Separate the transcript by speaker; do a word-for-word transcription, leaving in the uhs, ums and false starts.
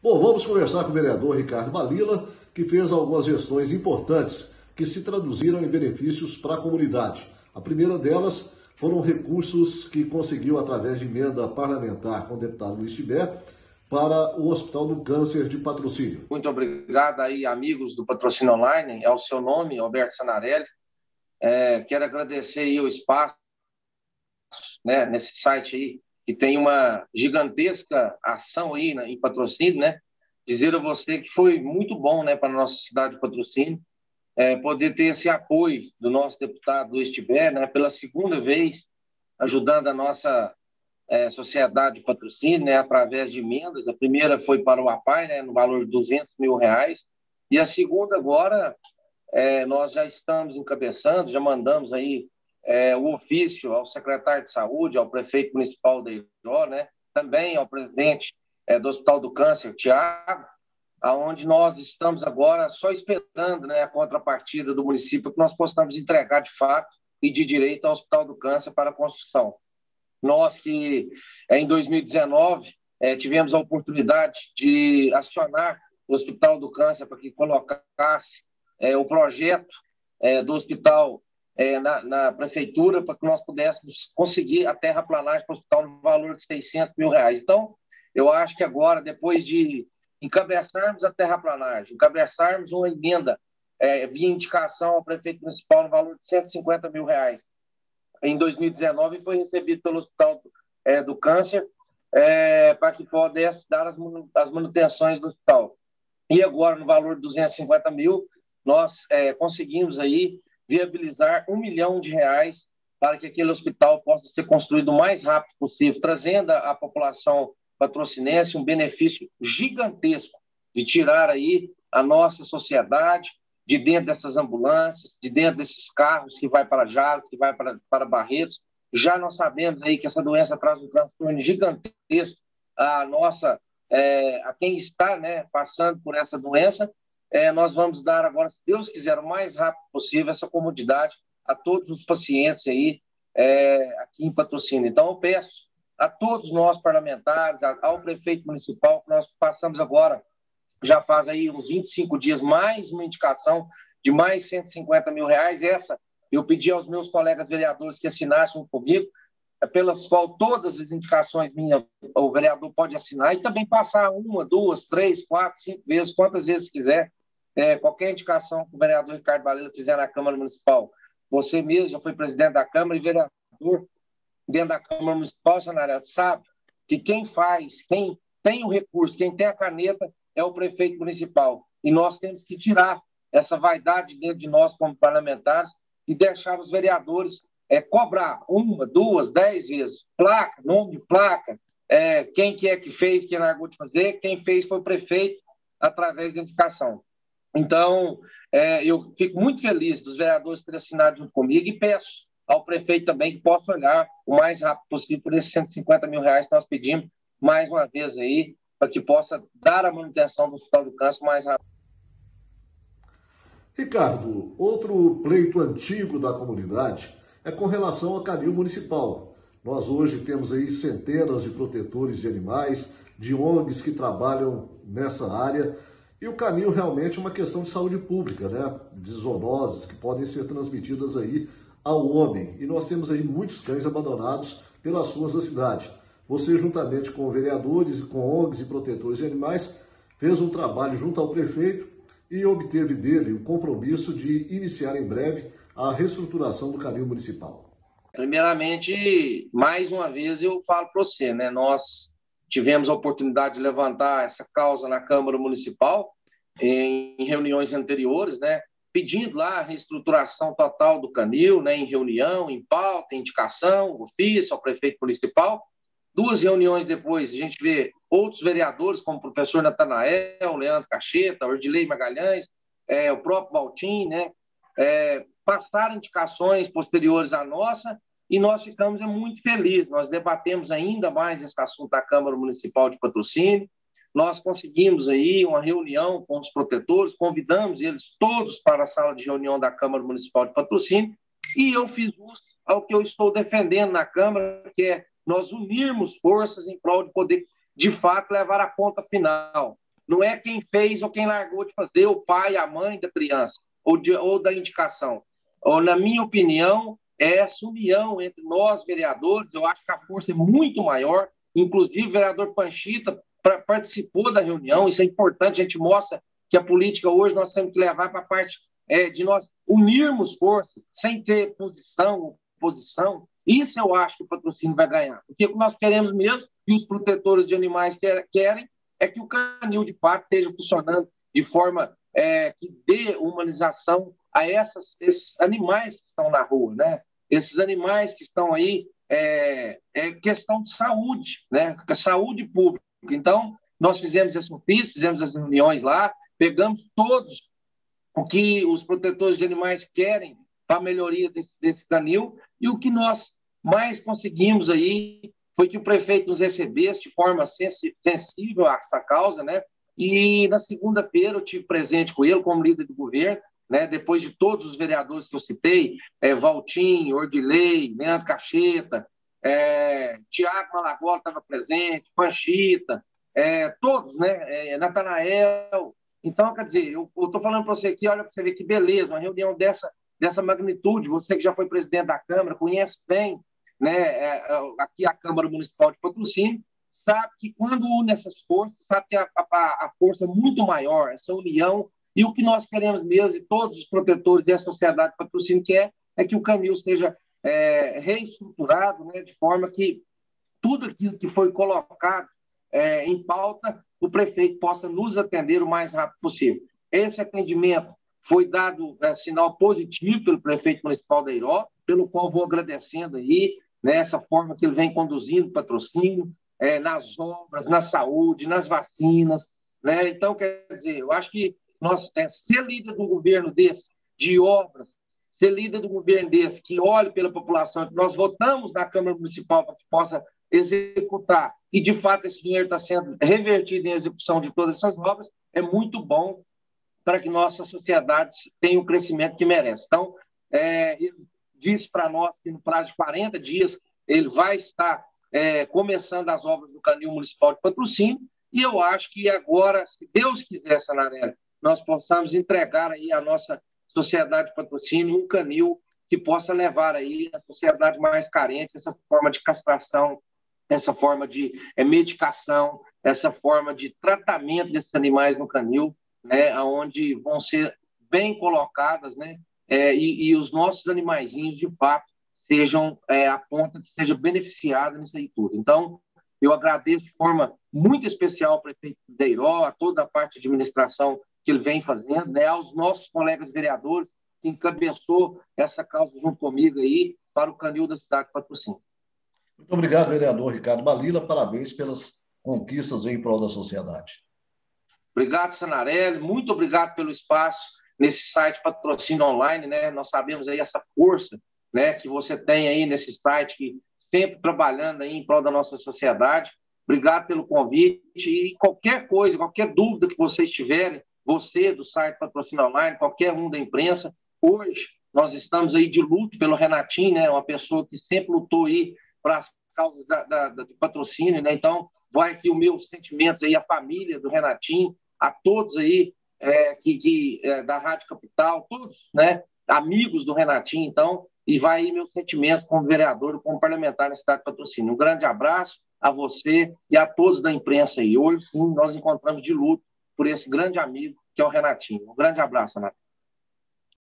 Speaker 1: Bom, vamos conversar com o vereador Ricardo Malila, que fez algumas gestões importantes que se traduziram em benefícios para a comunidade. A primeira delas foram recursos que conseguiu através de emenda parlamentar com o deputado Luiz Tibé para o Hospital do Câncer de Patrocínio.
Speaker 2: Muito obrigado aí, amigos do Patrocínio Online, é o seu nome, Alberto Sanarelli. É, quero agradecer aí o espaço, né, nesse site aí, que tem uma gigantesca ação aí, né, em Patrocínio, né? Dizer a você que foi muito bom, né, para a nossa cidade de Patrocínio, é, poder ter esse apoio do nosso deputado Luiz Tibé, né, pela segunda vez, ajudando a nossa é, sociedade de Patrocínio, né, através de emendas. A primeira foi para o APAI, né, no valor de duzentos mil reais, e a segunda agora, é, nós já estamos encabeçando, já mandamos aí é, o ofício ao secretário de Saúde, ao prefeito municipal da Iló, né, também ao presidente é, do Hospital do Câncer, Tiago, aonde nós estamos agora só esperando, né, a contrapartida do município que nós possamos entregar de fato e de direito ao Hospital do Câncer para a construção. Nós que em dois mil e dezenove é, tivemos a oportunidade de acionar o Hospital do Câncer para que colocasse é, o projeto é, do hospital é, na, na prefeitura para que nós pudéssemos conseguir a terraplanagem para o hospital no valor de seiscentos mil reais. Então, eu acho que agora, depois de encabeçarmos a terraplanagem, encabeçarmos uma emenda é, via indicação ao prefeito municipal no valor de cento e cinquenta mil reais, em dois mil e dezenove foi recebido pelo Hospital é, do Câncer é, para que pudesse dar as, as manutenções do hospital. E agora, no valor de duzentos e cinquenta mil, nós é, conseguimos aí viabilizar um milhão de reais para que aquele hospital possa ser construído o mais rápido possível, trazendo à população patrocinense um benefício gigantesco de tirar aí a nossa sociedade de dentro dessas ambulâncias, de dentro desses carros que vai para Jales, que vai para, para Barretos. Já nós sabemos aí que essa doença traz um transtorno gigantesco à nossa, é, a quem está, né, passando por essa doença. É, nós vamos dar agora, se Deus quiser, o mais rápido possível essa comodidade a todos os pacientes aí é, aqui em Patrocínio. Então eu peço a todos nós parlamentares, ao prefeito municipal, que nós passamos agora, já faz aí uns vinte e cinco dias, mais uma indicação de mais cento e cinquenta mil reais. Essa eu pedi aos meus colegas vereadores que assinassem comigo, pelas quais todas as indicações minhas o vereador pode assinar e também passar uma, duas, três, quatro, cinco vezes, quantas vezes quiser. É, qualquer indicação que o vereador Ricardo Malila fizer na Câmara Municipal, você mesmo já foi presidente da Câmara e vereador dentro da Câmara Municipal, Sanarelli, sabe que quem faz, quem tem o recurso, quem tem a caneta é o prefeito municipal. E nós temos que tirar essa vaidade dentro de nós como parlamentares e deixar os vereadores é, cobrar uma, duas, dez vezes. Placa, nome de placa, é, quem que é que fez, quem largou de fazer, quem fez foi o prefeito através da indicação. Então, é, eu fico muito feliz dos vereadores terem assinado junto comigo e peço ao prefeito também que possa olhar o mais rápido possível por esses cento e cinquenta mil reais que nós pedimos, mais uma vez aí, para que possa dar a manutenção do Hospital do Câncer mais rápido.
Speaker 1: Ricardo, outro pleito antigo da comunidade é com relação ao canil municipal. Nós hoje temos aí centenas de protetores de animais, de O N Gs que trabalham nessa área, e o canil realmente é uma questão de saúde pública, né? De zoonoses que podem ser transmitidas aí ao homem. E nós temos aí muitos cães abandonados pelas ruas da cidade. Você, juntamente com vereadores, com O N Gs e protetores de animais, fez um trabalho junto ao prefeito e obteve dele o compromisso de iniciar em breve a reestruturação do canil municipal.
Speaker 2: Primeiramente, mais uma vez eu falo para você, né? Nós tivemos a oportunidade de levantar essa causa na Câmara Municipal em reuniões anteriores, né? Pedindo lá a reestruturação total do canil, né? Em reunião, em pauta, em indicação, ofício ao prefeito municipal. Duas reuniões depois, a gente vê outros vereadores, como o professor Natanael, Leandro Cacheta, Ordilei Magalhães, é, o próprio Baltim, né? É, passaram indicações posteriores à nossa e nós ficamos muito felizes. Nós debatemos ainda mais esse assunto da Câmara Municipal de Patrocínio. Nós conseguimos aí uma reunião com os protetores, convidamos eles todos para a sala de reunião da Câmara Municipal de Patrocínio e eu fiz uso ao que eu estou defendendo na Câmara, que é nós unirmos forças em prol de poder, de fato, levar a ponta final. Não é quem fez ou quem largou de fazer, o pai, a mãe da criança, ou, de, ou da indicação. Ou, na minha opinião, é essa união entre nós, vereadores. Eu acho que a força é muito maior. Inclusive, o vereador Panchita pra, participou da reunião. Isso é importante. A gente mostra que a política hoje nós temos que levar para a parte é, de nós unirmos forças, sem ter posição, oposição. Isso eu acho que o patrocínio vai ganhar. Porque o que nós queremos mesmo, e os protetores de animais querem, é que o canil, de fato, esteja funcionando de forma é, que dê humanização a essas, esses animais que estão na rua, né? Esses animais que estão aí, é, é questão de saúde, né? Saúde pública. Então, nós fizemos esse ofício, fizemos as reuniões lá, pegamos todos o que os protetores de animais querem para a melhoria desse, desse canil, e o que nós mais conseguimos aí foi que o prefeito nos recebesse de forma sensível a essa causa, né? E na segunda-feira eu tive presente com ele como líder do governo, né? Depois de todos os vereadores que eu citei, é, Valtim, Ordilei, Leandro Cacheta, é, Tiago Malagola estava presente, Panchita, é, todos, né? É, Natanael. Então, quer dizer, eu estou falando para você aqui, olha para você ver que beleza, uma reunião dessa, dessa magnitude, você que já foi presidente da Câmara, conhece bem, né, é, aqui a Câmara Municipal de Patrocínio, sabe que quando une essas forças, sabe que a, a, a força é muito maior, essa união, e o que nós queremos mesmo, e todos os protetores e a sociedade de Patrocínio quer, é que o canil seja é, reestruturado, né, de forma que tudo aquilo que foi colocado é, em pauta, o prefeito possa nos atender o mais rápido possível. Esse atendimento foi dado é, sinal positivo pelo prefeito municipal da Airó, pelo qual vou agradecendo aí, nessa forma que ele vem conduzindo o patrocínio, é, nas obras, na saúde, nas vacinas, né? Então, quer dizer, eu acho que nós, é, ser líder de um governo desse, de obras, ser líder de um governo desse, que olhe pela população, que nós votamos na Câmara Municipal para que possa executar, e de fato esse dinheiro está sendo revertido em execução de todas essas obras, é muito bom para que nossa sociedade tenha o crescimento que merece. Então, é, ele disse para nós que no prazo de quarenta dias ele vai estar é, começando as obras do canil municipal de Patrocínio, e eu acho que agora, se Deus quiser, Sanarelli, nós possamos entregar aí à nossa sociedade de Patrocínio um canil que possa levar aí a sociedade mais carente essa forma de castração, essa forma de é, medicação, essa forma de tratamento desses animais no canil, né, onde vão ser bem colocadas, né, é, e, e os nossos animaizinhos, de fato, sejam é, a ponta que seja beneficiada nisso aí tudo. Então, eu agradeço de forma muito especial ao prefeito de Airó, a toda a parte de administração que ele vem fazendo, né, aos nossos colegas vereadores que encabeçou essa causa junto comigo aí para o canil da cidade de Patrocínio.
Speaker 1: Muito obrigado, vereador Ricardo Balila. Parabéns pelas conquistas em prol da sociedade.
Speaker 2: Obrigado, Sanarelli. Muito obrigado pelo espaço nesse site Patrocínio Online, né? Nós sabemos aí essa força, né, que você tem aí nesse site, que sempre trabalhando aí em prol da nossa sociedade. Obrigado pelo convite, e qualquer coisa, qualquer dúvida que vocês tiverem, você do site Patrocínio Online, qualquer um da imprensa, hoje nós estamos aí de luto pelo Renatinho, né? Uma pessoa que sempre lutou aí para as causas da, da, da, do patrocínio, né? Então, vai aqui os meus sentimentos aí à família do Renatinho, a todos aí é, que, que, é, da Rádio Capital, todos, né? Amigos do Renatinho, então, e vai aí meus sentimentos como vereador, como parlamentar na cidade de Patrocínio. Um grande abraço a você e a todos da imprensa aí. Hoje, sim, nós encontramos de luto por esse grande amigo que é o Renatinho. Um grande abraço, Renato.